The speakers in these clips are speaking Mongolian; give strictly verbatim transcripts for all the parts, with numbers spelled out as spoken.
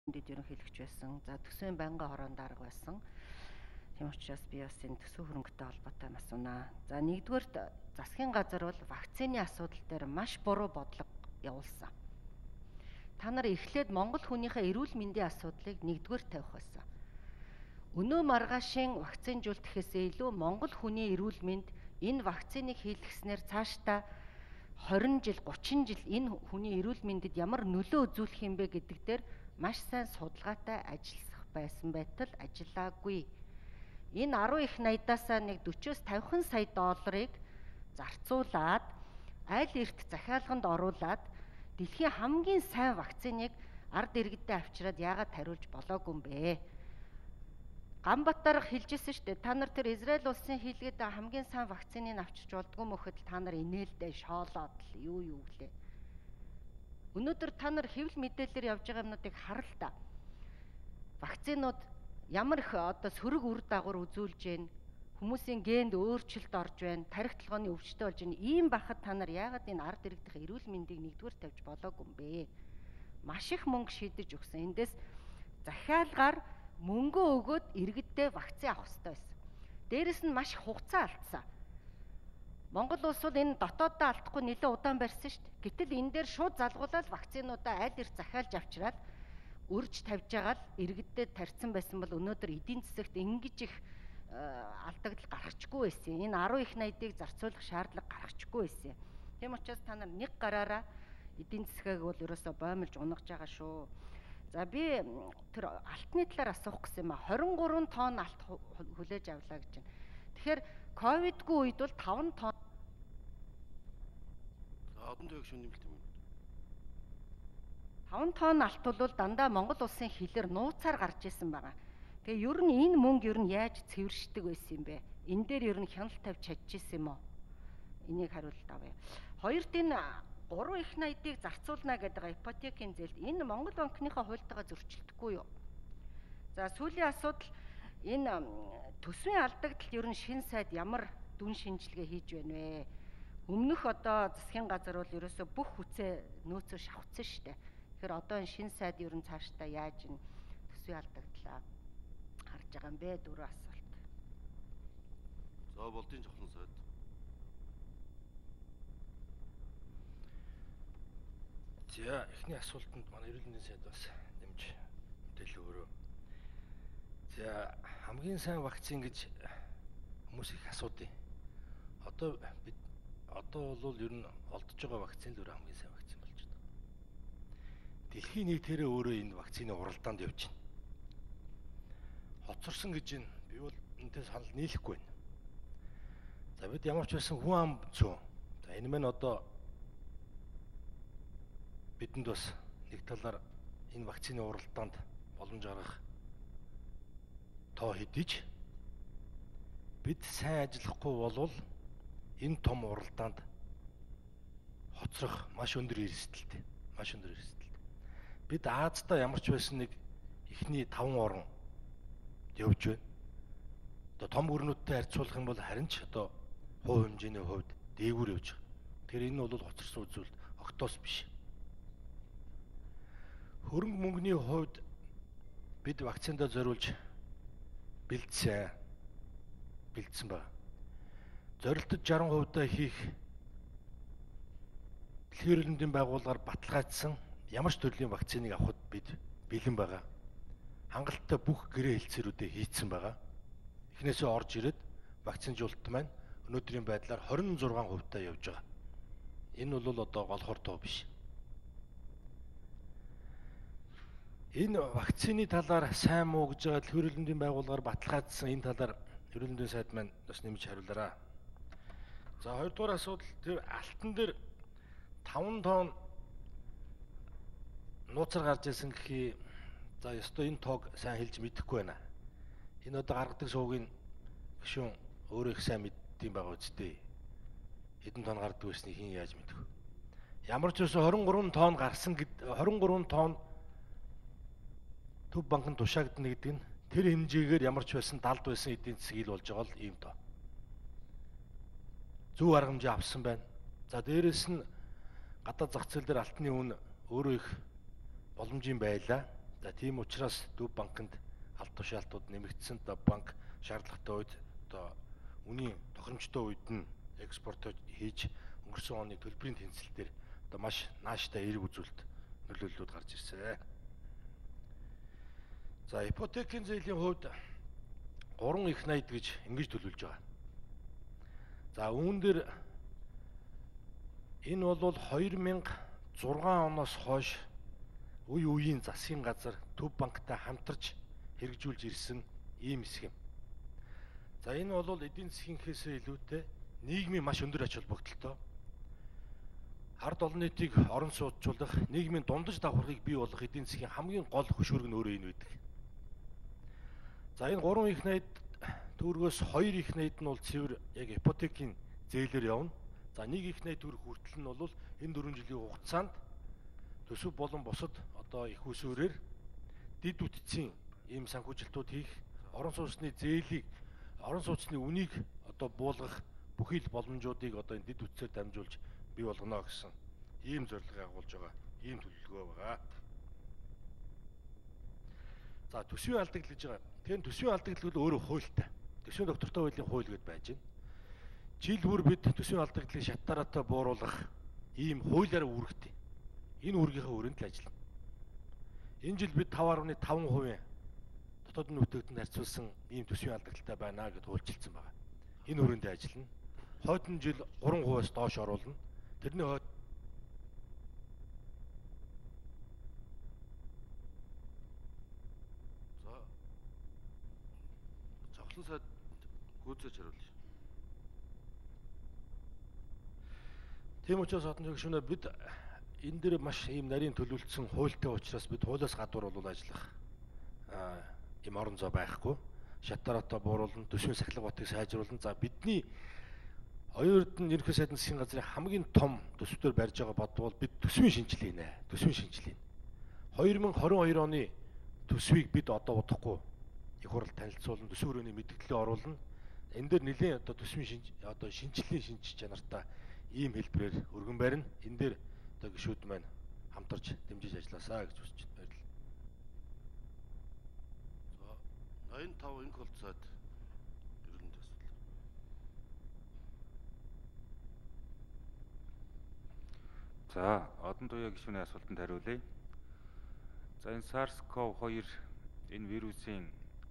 дэд ерөнхийлөгч байсан. За төсвийн байнгын хороонд дарга байсан. Тийм учраас би бас энэ төсөв хөрөнгөтэй холбоотой юм асуунаа. За нэгдүгээрт засгийн газар бол вакцины асуудал дээр маш буруу бодлого явуулсан. Та нар эхлээд Монгол хүнийхээ эрүүл мэндийн асуудлыг нэгдүгээр тавих байсан. Өнөө маргаашийн вакцинжуултахээс илүү Монгол хүний эрүүл мэнд энэ вакциныг хийлгэснээр цаашдаа хорин жил, гучин жил энэ хүний эрүүл мэндэд ямар нөлөө үзүүлэх юм бэ гэдэг дээр маш сайн судалгаатай ажиллах байсан байтал ажиллаагүй. Энэ арван их найдаасаа нэг дөрвөөс тавин сая долларыг зарцуулаад аль эрт захиалганд оруулаад дэлхийн хамгийн сайн вакциныг ард иргэдэд авчираад яагаад тариулж болоогүй юм бэ? Ганбатар хэлжсэн шүү дээ. Та нар тэр Израиль улсын хийлгээд хамгийн сайн вакциныг авчирч болдгоо мөхөд та нар инээлдээ шоолоод л юу юу гэлээ. Өнөөдөр та нар хэвлэл мэдээлэлээр явж байгаа юмнуудыг харал та. Вакцинууд ямар их одоо сөрөг үр дагавар үзүүлж байна. Хүмүүсийн генд өөрчлөлт орж байна. Тарих толгойн өвчтөй болж байна. Ийм байхад та нар яагаад энэ ард иргэдийн эрүүл мэндийг нэгдүгээр тавьж болоогүй юм бэ? Маш их мөнгө шийдэж өгсөн. Эндээс захиалгаар мөнгө өгөөд иргэддээ вакцин авах хэрэгтэй байсан. Дээрэс нь маш их хугацаа алдсан. Монгол улс бол энэ дотооддоо алдахгүй нэлээд удаан барьсан шүү дээ. Гэтэл энэ дээр шууд залгуулаад вакцинуудаа аль эрт захиалж авчираад өрж тавьж байгаа л иргэддээ тарьсан байсан бол өнөөдөр эдийн засагт ингэж их алдагдал гарахчгүй байсан. Энэ арван их найдыг зарцуулах шаардлага гарахчгүй байсан. Тийм учраас та нар нэг гараараа эдийн засгийг бол ерөөсөө боомлж унагж байгаа шүү. За би тэр алтны талаар асуух гэсэн юм а. хорин гурван тонн алт хүлээж авлаа гэж байна. Тэгэхээр ковидгүй үед бол таван тонн. За одон төвөг шүн нэмэлт юм. таван тонн алт бол дандаа Монгол улсын хилээр нууцаар гарч исэн байгаа. Тэгээ ер нь энэ мөнгө ер нь яаж цэвэршдэг байсан юм бэ? Энэ дээр ер нь хяналт тавьж чадчихсан юм уу? Энийг хариулт авъя. Хоёрт энэ гурван их найдыг зарцуулна гэдэг ипотекийн зээлд энэ Монгол банкныхаа хуультайгаа зөрчилдөхгүй юу? За сүүлийн асуудал энэ төсвийн алдагдлалд ер нь шин сайд ямар дүн шинжилгээ хийж байна вэ? Өмнөх одоо засгийн газар бол ерөөсө бүх хүчээ нөөцөө шавхсан шүү дээ. Тэгэхээр одоо энэ шин сайд ер нь цаашдаа яаж энэ төсвийн алдагдлаа харж байгаа юм бэ? Дөрөв асуулт. За болдын жохлон сайд. За эхний асуултанд манай эрүүл мэндийн сайд бас нэмж мэдээлэл өгөрөө. За хамгийн сайн вакцин гэж хүмүүс их асуудیں۔ Одоо бид одоо бол ер нь олдож байгаа вакцин л өөр хамгийн сайн вакцин болж байна. Дэлхийн нийтээрээ өөрөө энэ вакцины уралдаанд явж байна. Хоцорсон гэж байна. Би бол энэтэй санал нийлэхгүй байна. За бид ямар ч байсан хүн ам зөө. За энэ мань одоо бидэнд бас нэг талаар энэ вакцины уралдаанд боломж гаргах тоо хэдиж бид сайн ажиллахгүй болвол энэ том уралдаанд хоцрох маш өндөр эрсдэлтэй. Маш өндөр эрсдэлтэй. Бид Аазда ямар ч байсан нэг эхний таван орн явж байна. Одоо том гүрнүүдтэй харьцуулах юм бол харин ч одоо хувь хэмжээний хувьд дээгүүр явж байгаа. Тэгэхээр энэ бол хоцорсон үзүүлэлт огтоос биш. Хөрөнгө мөнгөний хувьд бид вакциндаа зориулж бэлдсэн бэлдсэн байна. Зорилтод шаран хувьдаа хийх дэлхийн эрүүл мэндийн байгууллагаар баталгаажсан ямар ч төрлийн вакциныг авахд бид бэлэн байгаа. Хангалттай бүх гэрээ хэлцээрүүдээ хийцэн байгаа. Эхнээсээ орж ирээд вакцинжуулалт маань өнөөдрийн байдлаар хорин зургаан хувьтай явж байгаа. Энэ бол одоо голхор тоо биш. Энэ вакцины талаар сайн муу гэж байгаа эрүүл мэндийн байгууллагаар баталгаажсан энэ талаар эрүүл мэндийн сайд маань бас нэмж хариулаарай. За хоёрдугаар асуудал тэр алтан дээр таван тонн нууцаар гарч ирсэн гэхий за ёстой энэ тоог сайн хэлж мэдэхгүй байна. Энэ одоо гаргадаг суугийн гишүүн өөрөө их сайн мэддэм байгаа үстэй. Хэдэн тонн гардаг байсныг хин яаж мэдэх вэ? Ямар ч үсэн хорин гурван тонн гарсан гэд хорин гурван тонн төв банкнд тушаагдана гэдэг нь тэр хэмжээгээр ямар ч байсан далд байсан эдийн засаг ил болж байгаа л ийм тоо. Зөв арга хэмжээ авсан байна. За дээрэс нь гадаад зах зээл дээр алтны үн өөрөө их боломжийн байлаа. За тийм учраас Төв банкнд алт тушаалтууд нэмэгдсэн. Одоо банк шаардлагатай үед одоо үнийн тохиромжтой үед нь экспорт хийж өнгөрсөн оны төлбөрийн тэнцэл дээр одоо маш нааштай эерэг үзүүлэлт нөлөөллүүд гарч ирсэн. За ипотекийн зээлийн хувьд гурван их найд гэж ингэж төлөвлөж байгаа. За үүн дээр энэ бол хоёр мянга зургаан оноос хойш үе үеийн засгийн газар Төв банктай хамтарч хэрэгжүүлж ирсэн ийм схем. За энэ бол эдийн засгийнхээс илүүтэй нийгмийн маш өндөр ач холбогдолтой. Ард олон нийтийг орон сууцжуулах, нийгмийн дундаж давхаргыг бий болгох эдийн засгийн хамгийн гол хөшүүрэг нь өөрөө энэ байдаг. За энэ гурван их найд төгрөгөөс хоёр их найд нь бол цэвэр яг ипотекийн зээлээр явна. За нэг их найд төгрөг хүртэл нь бол энэ дөрвөн жилийн хугацаанд төсөв болон бусад одоо их усүрээр дид үтцийн ийм санхүүжилтүүд хийх, орон сууцны зээлийг, орон сууцны үнийг одоо буулгах бүхий л боломжуудыг одоо энэ дид үтцээр дамжуулж бий болгоно гэсэн ийм зорилгыг агуулж байгаа ийм төлөвлөгөө байгаа. За төсвийн алдагдлал гэж байгаа. Тэгэхээр төсвийн алдагдлал бол өөрөө хуультай. Төсвийн доктортой хуулийн хууль гэдээ байж байна. Жил бүр бид төсвийн алдагдлыг шатаараатай бууруулах ийм хуулиар үүрэгтэй. Энэ үүргийнхээ өрөөнд л ажиллана. Энэ жил бид таван гаруй таван хувийн дотоодын нөхцөлд харьцуулсан ийм төсвийн алдагдaltaй байна гэдээ хуульчилсан байна. Энэ өрөөндөө ажиллана. Хойдон жил гурван хувиас доош оруулна. Тэрний хойд За цоглон сайд гүйцэж хариулъя. тийм учраас одон зөвшөөрнө бид энэ дээр маш ийм нарийн төлөвлөсөн хуультай учраас бид хуулиас гадуур бол ажиллах ийм орон зай байхгүй. Шатаараатай бууруулна, төсвийн сахилга батыг сайжруулна. За бидний хоёрд нь ерөнхий сайдын засгийн газрын хамгийн том төсвөөр барьж байгаа бод бол бид төсвийн шинжилгээ нэ. Төсвийн шинжилгээ. хоёр мянга хорин хоёр оны төсвийг бид одоо удахгүй их хурл танилцуулна, төсөв өрөөний мэдээлэлээ оруулна. Энэ дээр нэлийн одоо төсвийн шинж одоо шинжилгээний шинж чанартай ийм хэлбэрээр өргөн барина. Энэ дээр одоо гишүүд маань хамтарч дэмжиж ажилласаа гэж хүсэж байна. За ноён тав инх болцоод ерөнхийд асуудал. За одон туяа гишүүний асуултанд хариулъя. За энэ SARS-ков хоёр энэ вирусын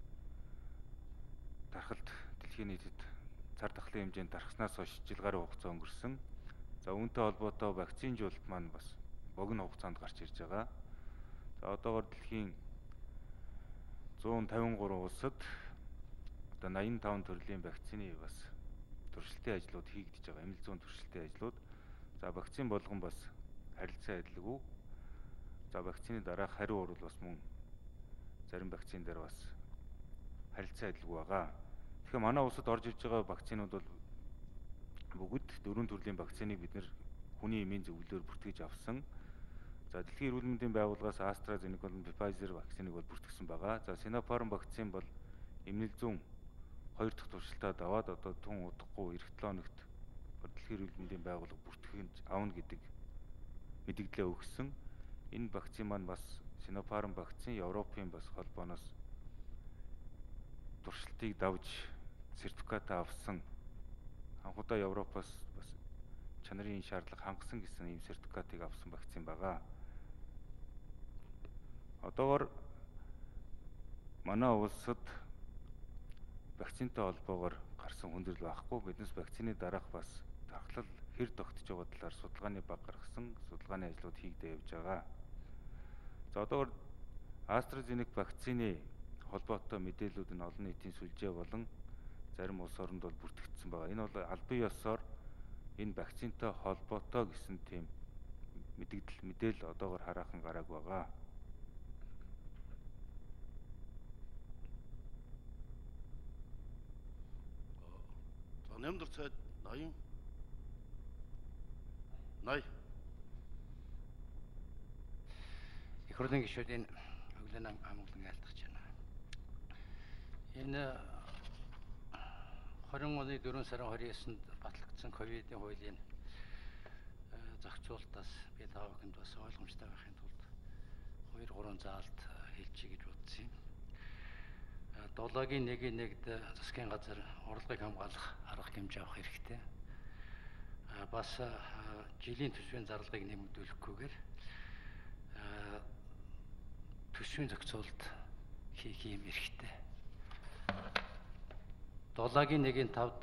дархалт дэлхийн нийтэд цар тахлын хэмжээнд дарахснаас хойш жил гаруй хугацаа өнгөрсөн. За үүнтэй холбоотой вакцинжуулалт маань бас богино хугацаанд гарч ирж байгаа. За одоогоор дэлхийн зуун тавин гурван улсад одоо найман таван төрлийн вакцины бас туршилтын ажлууд хийгдэж байгаа. Эмэл зүүн туршилтын ажлууд. За вакцин болгон бас харилцан адилгүй. За вакцины дараах хариу урвал бас мөн зарим вакцин дээр бас харилцан адилгүй байгаа. Тэгэхээр манай улсад орж ирж байгаа вакцинууд бол бүгд дөрвөн төрлийн вакциныг бид нэр хүний эмийн зөвлөлөөр бүртгэж авсан. За дэлхийн эрүүл мэндийн байгууллагаас AstraZeneca болон Pfizer вакциныг бол бүртгэсэн байгаа. За Sinopharm вакцин бол эмнэлэг зүүн хоёр дахь туршилтаа даваад одоо тун удахгүй эх долоо хоногт дэлхийн эрүүл мэндийн байгууллага бүртгэж авна гэдэг мэдээлэлээ өгсөн. Энэ вакцин маань бас Sinopharm вакцин Европын бас холбооноос туршилтыг давж сертификат авсан. Анхудаа Европоос бас чанарын шаардлага хангасан гэсэн ийм сертификатыг авсан вакцин байгаа. Одоогоор манай улсад вакцинтай холбоогоор гарсан хүндрэл байхгүй. Биднес вакцины дараах бас дархлал хэр тогтож байгаа талаар судалгааны баг гаргасан судалгааны ажлууд хийгдэж явж байгаа. За одоогоор AstraZeneca вакцины холбоотой мэдээлүүд нь олон нийтийн сүлжээ болон зарим улс оронд бол бүртгэгдсэн байгаа. Энэ бол албан ёсоор энэ вакцинтай холбоотой гэсэн тийм мэдээлэл мэдээлэл одоогоор хараахан гарааг байгаа. За нэмдэр цайд ноён ноён Их хурлын гишүүдийн өглөө нам амглан айлтгаж байна. Энэ хорин оны дөрвөн сарын хоёрын ясанд батлагдсан ковидын хуулийн зохицуулалтаас би та бүхэнд бас ойлгомжтой байхын тулд хоёр гурван заалт хэлчихье гэж бодсон юм. Долоогийн нэгийн нэгд засгийн газар орлогыг хамгаалах арга хэмжээ авах хэрэгтэй. Бас жилийн төсвийн зарлагыг нэмэгдүүлэхгүйгээр төсвийн зохицуулалт хийх юм хэрэгтэй. Долоогийн нэгийн тавд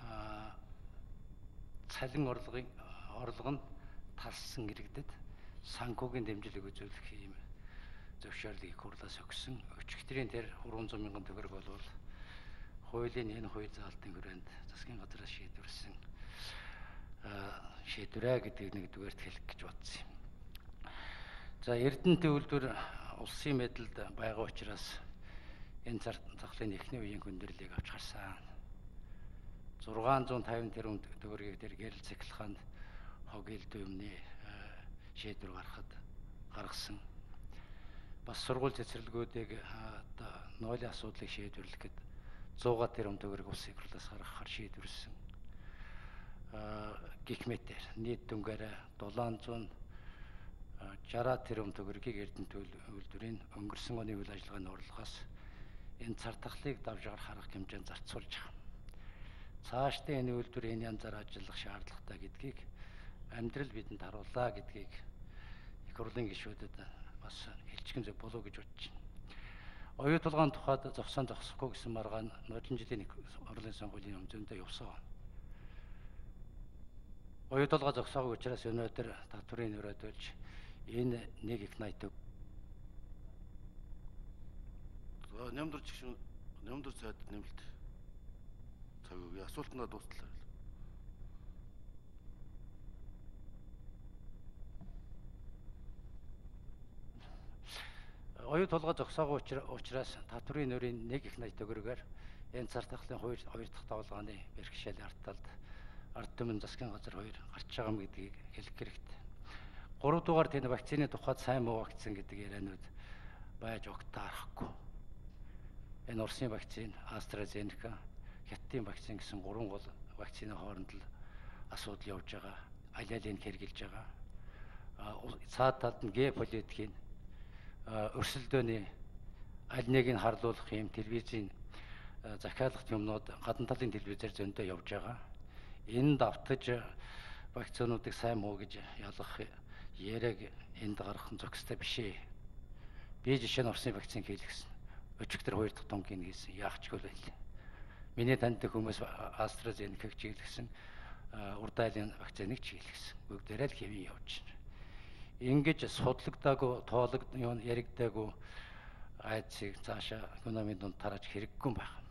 цалин орлогын орлого нь талсан иргэдэд санхүүгийн дэмжлэг үзүүлэх юм зөвшөөрлийг хурлаас өгсөн. Өчигдрийн тэр trois hundred мянган төгрөг болвол хуулийн энэ хууль заалтын хүрээнд засгийн газраас шийдвэрлсэн шийдвэрээ гэдэг нэгдүгээрт хэлэх гэж бодсон юм. За Эрдэнэт үйлдвэр улсын мэдэлд байгаа учраас энэ зар захлын эхний үеийн хүндрэлийг авч харсан. six hundred fifty тэрбум төгрөгийг тэр гэрэл цэглэханд хог элдв юмны шийдвэр гаргахад гаргасан. Бас сургууль цэцэрлэгүүдийг одоо нойлын асуудлыг шийдвэрлэхэд one hundred тэрбум төгрөг улсын хурлаас гаргахаар шийдвэрлсэн. Гэх мэтээр нийт дүнгээр seven hundred sixty тэрбум төгрөгийг Эрдэнэт үйлдвэрийн өнгөрсөн оны үйл ажиллагааны орлогоос энэ цар тахлыг давж гарах арга хэмжээнд зарцуулж байгаа. Цаашдаа энэ үйлдвэр энэ янзаар ажиллах шаардлагатай гэдгийг амьдрал бидэнд харууллаа гэдгийг их хурлын гишүүдэд бас хэлчихэн зөв болов гэж бодож байна. Оюу тулгаан тухайд зогсоон зогсохгүй гэсэн маргаан нодлон жилийн орлын сонгуулийн өмзөндөө явсан. Оюу тулгаа зогсоогүй учраас өнөөдөр татврын өрөөдөлж энэ нэг их найт. За нямдэрч гişүн нямдэр цайд нэмэлт цаг өгье. Асуултнаа дуустлаа. Оюу тулгаа зогсоогүй учраас татврын өрийн нэг их найт төгрөгээр энэ цар тахлын хоёр хоёр дахь давлгааны бэрхшээл арталд ард түмэн засгийн газар хоёр гарч байгаа юм гэдгийг хэлэх хэрэгтэй. Гурав дугаар тэнд вакцины тухайд сайн муу вакцин гэдэг яриануд байж огтаарахгүй. Энэ Оросын вакцин, AstraZeneca, Хятадын вакцин гэсэн гурван гол вакцины хооронд л асуудал явж байгаа. Аль алийг хэрэгжилж байгаа. Цаад талд нь геополитикийн өрсөлдөөний аль нэгийг харлуулах юм телевизийн захиалгах юмнууд гадна талын телевизээр зөндөө явж байгаа. Энд давтаж вакцинуудыг сайн муу гэж ялгах яриаг энд гаргах нь зохистой биш ээ. Би жишээ нь Оросын вакцин хийлгэсэн. Өчигдөр хоёр дахь тонгийн хийсэн. Яах ч гүй байл. Миний таньдаг хүмүүс AstraZeneca-г чиглэсэн, урдаалын вакциныг чиглэсэн. Бүгдээрээ л хэвэн явж байна. Ингэж судлагдаагүй, тоолог юу яригдаагүй айдсыг цаашаа экономийн дунд тарааж хэрэггүй юм байна.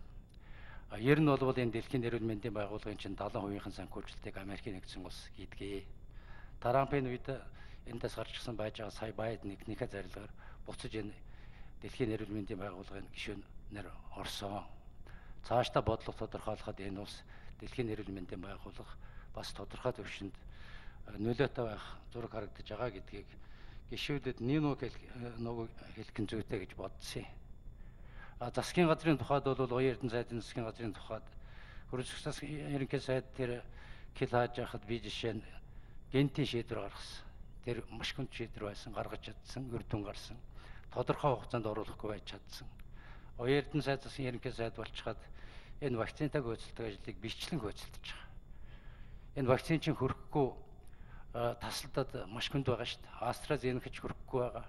Ер нь бол энэ дэлхийн эрүүл мэндийн байгууллагын чинь seventy percent санхүүжилтийг Америкийн нэгдсэн улс хийдгээ. Трампын үед эндээс гарчсан байж байгаа сая Байден нэгнийхээ зарилгаар буцаж энэ дэлхийн эрүүл мэндийн байгууллагын гишүүнээр орсон. Цаашдаа бодлого тодорхойлоход энэ улс дэлхийн эрүүл мэндийн байгууллага бас тодорхой төвшөнд нөлөөтэй байх зураг харагдаж байгаа гэдгийг гишүүдэд нэг нэг хэлэх зүйтэй гэж бодсон. А засгийн газрын тухайд бол Оюун эрдэнэ сайдын засгийн газрын тухайд хөрөлцөх ерөнхий сайд тэр хил хааж яхад би жишээ нь гентийн шийдвэр гаргасан. Тэр маш хүнд шийдвэр байсан, гаргаж чадсан, өрдөн гарсан. Тодорхой хугацаанд оруулахгүй байж чадсан. Оюун эрдэнэ сайд засгийн ерөнхий сайд болчиход энэ вакцинтайг хөөцөлдөг ажлыг бичлэн хөөцөлдөж байгаа. Энэ вакцин чинь хөрөхгүй тасалдаад маш хүнд байгаа шүү дээ. AstraZeneca ч хөрөхгүй байгаа.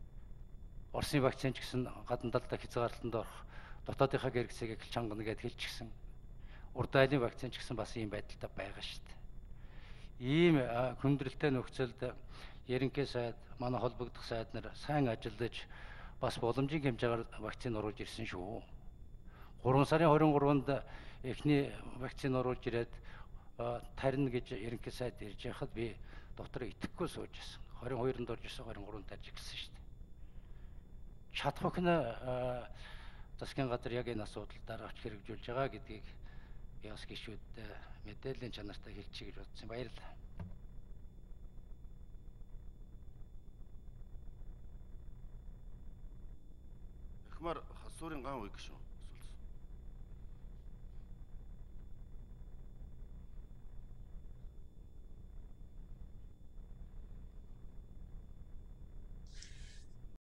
Оросын вакцин ч гэсэн гадна талдаа хязгаарлалтанд орох дотоодынхаа гэргцэгийг эхэлж хангана гэд хэлчихсэн. Урдаалын вакцин ч гэсэн бас ийм байдалтай байгаа шүү дээ. Ийм хүндрэлтэй нөхцөлд ерөнхий сайд, манай холбогдох сайд нар сайн ажиллаж бас боломжийн хэмжээгээр вакцин оруулж ирсэн шүү. гурван сарын twenty-third-нд эхний вакцин оруулж ирээд тарина гэж ерөнхий сайд ирж яхад би дотроо итгэхгүй сууж байсан. twenty-two-нд орж ирсэн, twenty-three-нд ажиг гэсэн шүү дээ. Чадах нь засгийн газар яг энэ асуудал авч хэрэгжүүлж байгаа гэдгийг яс гишүүд мэдээллийн чанартай хэлчихье гэж бодсон. Баярлалаа. Эхмар хасуурын ган үе гişүн.